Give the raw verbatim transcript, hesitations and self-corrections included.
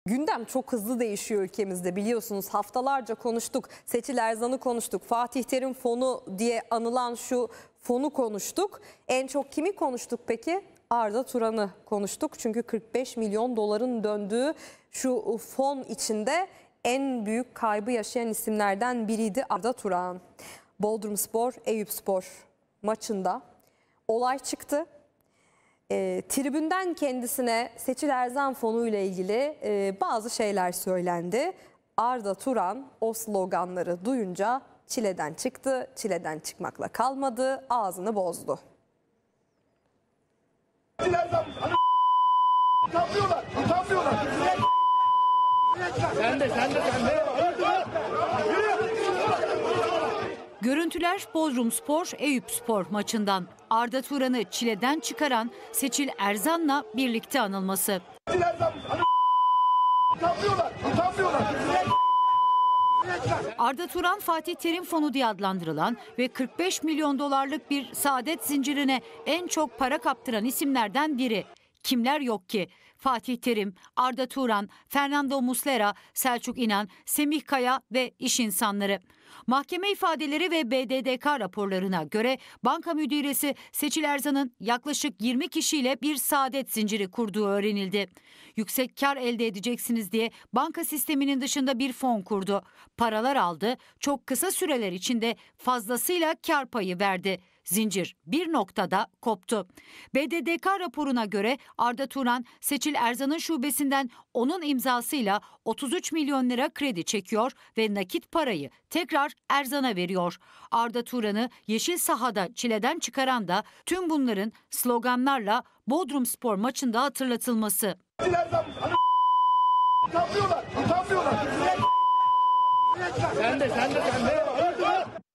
Gündem çok hızlı değişiyor ülkemizde, biliyorsunuz. Haftalarca konuştuk. Seçil Erzan'ı konuştuk. Fatih Terim fonu diye anılan şu fonu konuştuk. En çok kimi konuştuk peki? Arda Turan'ı konuştuk. Çünkü kırk beş milyon doların döndüğü şu fon içinde en büyük kaybı yaşayan isimlerden biriydi Arda Turan. Bodrumspor Eyüpspor maçında olay çıktı. E, tribünden kendisine Seçil Erzan fonu ile ilgili e, bazı şeyler söylendi. Arda Turan o sloganları duyunca çileden çıktı. Çileden çıkmakla kalmadı, ağzını bozdu. Seçil Erzan, hani utanmıyorlar, utanmıyorlar. Sen de, sen de, sen de. Görüntüler Bodrumspor Eyüpspor maçından. Arda Turan'ı çileden çıkaran Seçil Erzan'la birlikte anılması. Seçil Erzan, hani utanmıyorlar, utanmıyorlar. Arda Turan Fatih Terim fonu diye adlandırılan ve kırk beş milyon dolarlık bir saadet zincirine en çok para kaptıran isimlerden biri. Kimler yok ki? Fatih Terim, Arda Turan, Fernando Muslera, Selçuk İnan, Semih Kaya ve iş insanları. Mahkeme ifadeleri ve B D D K raporlarına göre banka müdiresi Seçil Erzan'ın yaklaşık yirmi kişiyle bir saadet zinciri kurduğu öğrenildi. Yüksek kar elde edeceksiniz diye banka sisteminin dışında bir fon kurdu. Paralar aldı, çok kısa süreler içinde fazlasıyla kar payı verdi. Zincir bir noktada koptu. B D D K raporuna göre Arda Turan, Seçil Erzan'ın şubesinden onun imzasıyla otuz üç milyon lira kredi çekiyor ve nakit parayı tekrar Erzan'a veriyor. Arda Turan'ı yeşil sahada çileden çıkaran da tüm bunların sloganlarla Bodrumspor maçında hatırlatılması. Seçil Erzan, hani utanmıyorlar, utanmıyorlar. Sen de, sen de, sen de.